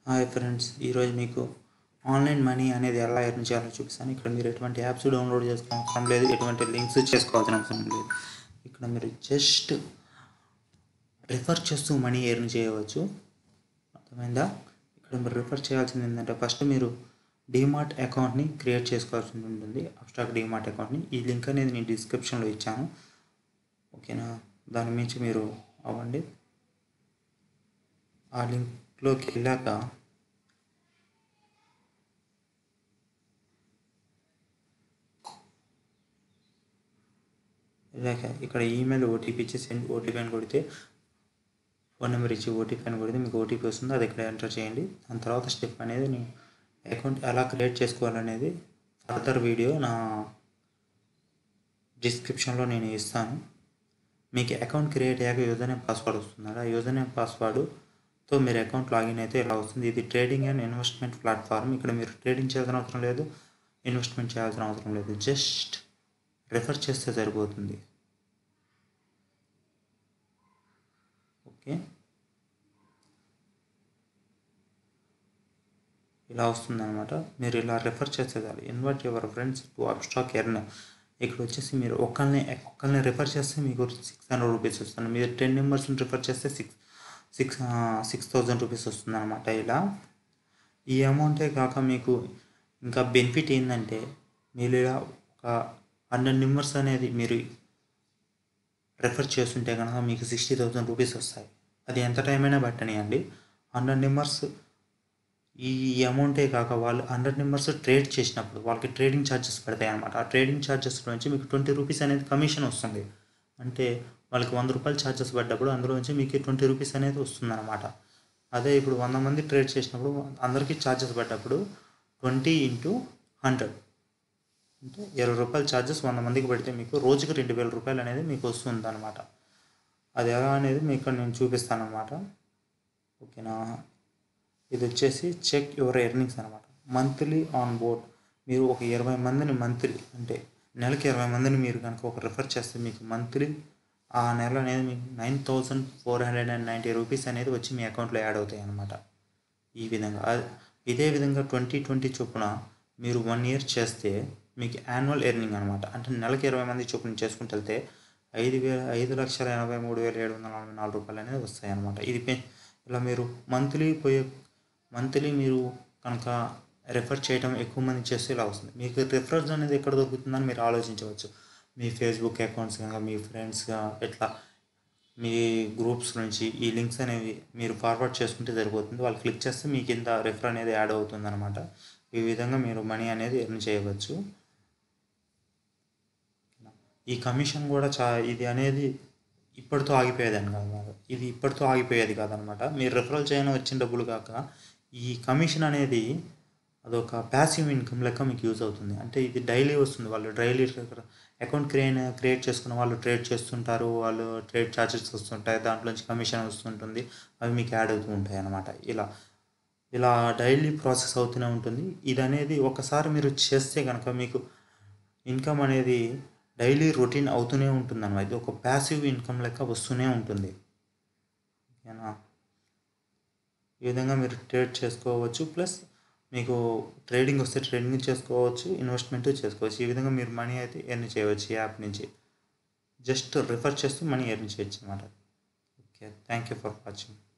Hi friends, ఈరోజు మీకు online money అనేది ఎలా ఎర్న్ చేయాలో చూపిస్తాను. ఇక్కడ మీరు ఎటువంటి యాప్స్ డౌన్లోడ్ చేసుకోవాల్సిన అవసరం లేదు, ఎటువంటి లింక్స్ చేసుకోవాల్సిన అవసరం లేదు. ఇక్కడ మీరు జస్ట్ రిఫర్ చేస్తూ మనీ ఎర్న్ చేయవచ్చు. అర్థమైందా? ఇక్కడ మీరు రిఫర్ చేయాల్సింది ఏంటంటే, ఫస్ట్ మీరు డీమార్ట్ అకౌంట్ని క్రియేట్ చేసుకోవాల్సి ఉంటుంది. అబ్స్ట్రాక్ట్ డీమార్ట్ అకౌంట్ని. ఈ లింక్ అనేది నేను డిస్క్రిప్షన్లో ఇచ్చాను, ఓకేనా? దాని మించి మీరు అవ్వండి. ఆ లింక్లోకి వెళ్ళాక ఇక్కడ ఈమెయిల్ ఓటీపీ ఇచ్చి సెండ్ ఓటీపీ అని కొడితే, ఫోన్ నెంబర్ ఇచ్చి ఓటీపీ అని కొడితే మీకు ఓటీపీ వస్తుంది. అది ఇక్కడ ఎంటర్ చేయండి. దాని తర్వాత స్టెప్ అనేది నేను అకౌంట్ ఎలా క్రియేట్ చేసుకోవాలనేది ఫర్దర్ వీడియో నా డిస్క్రిప్షన్లో నేను ఇస్తాను. మీకు అకౌంట్ క్రియేట్ అయ్యాక యూజర్ నేమ్ పాస్వర్డ్ వస్తుంది. ఆ యూజర్ నేమ్ పాస్వర్డ్తో మీరు అకౌంట్ లాగిన్ అయితే ఇలా వస్తుంది. ఇది ట్రేడింగ్ అండ్ ఇన్వెస్ట్మెంట్ ప్లాట్ఫామ్. ఇక్కడ మీరు ట్రేడింగ్ చేయాల్సిన అవసరం లేదు, ఇన్వెస్ట్మెంట్ చేయాల్సిన అవసరం లేదు. జస్ట్ రెఫర్ చేస్తే సరిపోతుంది. ఓకే, ఇలా వస్తుందన్నమాట. మీరు ఇలా రెఫర్ చేస్తే చాలు. Invite your friends to abstract earn. ఇక్కడ వచ్చేసి మీరు ఒక్కరిని రెఫర్ చేస్తే మీకు 600 రూపీస్ వస్తుంది. మీరు 10 మెంబర్స్ని రెఫర్ చేస్తే 6,000 రూపీస్ వస్తుంది అనమాట. ఇలా ఈ అమౌంటే కాక మీకు ఇంకా బెనిఫిట్ ఏంటంటే, మీరు ఇలా ఒక 100 మెంబర్స్ అనేది మీరు రెఫర్ చేస్తుంటే కనుక మీకు 60,000 రూపీస్ వస్తాయి. అది ఎంత టైం అయినా పట్టనియండి. 100 మెంబర్స్ ఈ అమౌంటే కాక వాళ్ళు 100 మెంబర్స్ ట్రేడ్ చేసినప్పుడు వాళ్ళకి ట్రేడింగ్ ఛార్జెస్ పడతాయి అన్నమాట. ఆ ట్రేడింగ్ ఛార్జెస్ నుంచి మీకు 20 రూపీస్ అనేది కమిషన్ వస్తుంది. అంటే వాళ్ళకి 100 రూపాయలు ఛార్జెస్ పడ్డప్పుడు అందులో నుంచి మీకు 20 రూపీస్ అనేది వస్తుందన్నమాట. అదే ఇప్పుడు 100 మంది ట్రేడ్ చేసినప్పుడు అందరికీ ఛార్జెస్ పడ్డప్పుడు 20 × 100 అంటే 20 రూపాయలు ఛార్జెస్ 100 మందికి పెడితే మీకు రోజుకి 2,000 రూపాయలు అనేది మీకు వస్తుంది అనమాట. అది ఎలా అనేది మీకు నేను చూపిస్తాను అనమాట. ఓకేనా? ఇది వచ్చేసి చెక్ యువర్ ఎర్నింగ్స్ అనమాట. మంత్లీ ఆన్ బోర్డ్ మీరు ఒక 20 మందిని మంత్లీ అంటే నెలకి 20 మందిని మీరు కనుక ఒక రిఫర్ చేస్తే మీకు మంత్లీ ఆ నెల అనేది మీకు 9,490 రూపీస్ అనేది వచ్చి మీ అకౌంట్లో యాడ్ అవుతాయి అన్నమాట. ఈ విధంగా ఇదే విధంగా 2020 చొప్పున మీరు 1 ఇయర్ చేస్తే మీకు యాన్యువల్ ఎర్నింగ్ అనమాట. అంటే నెలకి 20 మంది చొప్పున చేసుకుంటూ వెళ్తే 5,83,744 రూపాయలు అనేది వస్తాయి అన్నమాట. ఇది ఇలా మీరు మంత్లీ మీరు కనుక రెఫర్ చేయడం ఎక్కువ మంది చేస్తే ఇలా వస్తుంది. మీకు రిఫరల్స్ అనేది ఎక్కడ దొరుకుతుందని మీరు ఆలోచించవచ్చు. మీ ఫేస్బుక్ అకౌంట్స్ కనుక మీ ఫ్రెండ్స్గా ఎట్లా మీ గ్రూప్స్ నుంచి ఈ లింక్స్ అనేవి మీరు ఫార్వర్డ్ చేసుకుంటే సరిపోతుంది. వాళ్ళు క్లిక్ చేస్తే మీకు ఇంత రెఫర్ అనేది యాడ్ అవుతుంది అనమాట. ఈ విధంగా మీరు మనీ అనేది ఎర్న్ చేయవచ్చు. ఈ కమిషన్ కూడా ఇది అనేది ఇప్పటితో ఆగిపోయేదని కాదు, ఇది ఇప్పటితో ఆగిపోయేది కాదనమాట. మీరు రెఫరల్ చేయని వచ్చిన డబ్బులు కాక ఈ కమిషన్ అనేది అదొక ప్యాసివ్ ఇన్కమ్ లెక్క మీకు యూజ్ అవుతుంది. అంటే ఇది డైలీ వస్తుంది. వాళ్ళు డైలీ అకౌంట్ క్రియేట్ చేసుకున్న వాళ్ళు ట్రేడ్ చేస్తుంటారు, వాళ్ళు ట్రేడ్ ఛార్జెస్ వస్తుంటాయి, దాంట్లోంచి కమిషన్ వస్తుంటుంది, అవి మీకు యాడ్ అవుతూ ఉంటాయి అన్నమాట. ఇలా డైలీ ప్రాసెస్ అవుతూనే ఉంటుంది. ఇది అనేది ఒకసారి మీరు చేస్తే కనుక మీకు ఇన్కమ్ అనేది డైలీ రొటీన్ అవుతూనే ఉంటుంది అన్నమాట. ఇది ఒక ప్యాసివ్ ఇన్కమ్ లెక్క వస్తూనే ఉంటుంది. ఓకేనా? ఈ విధంగా మీరు ట్రేడ్ చేసుకోవచ్చు. ప్లస్ మీకు ట్రేడింగ్ వస్తే ట్రేడింగ్ చేసుకోవచ్చు, ఇన్వెస్ట్మెంట్ చేసుకోవచ్చు. ఈ విధంగా మీరు మనీ అయితే ఎర్న్ చేయవచ్చు. ఈ యాప్ నుంచి జస్ట్ రిఫర్ చేస్తూ మనీ ఎర్న్ చేయొచ్చు అన్నమాట. Okay, thank you for watching.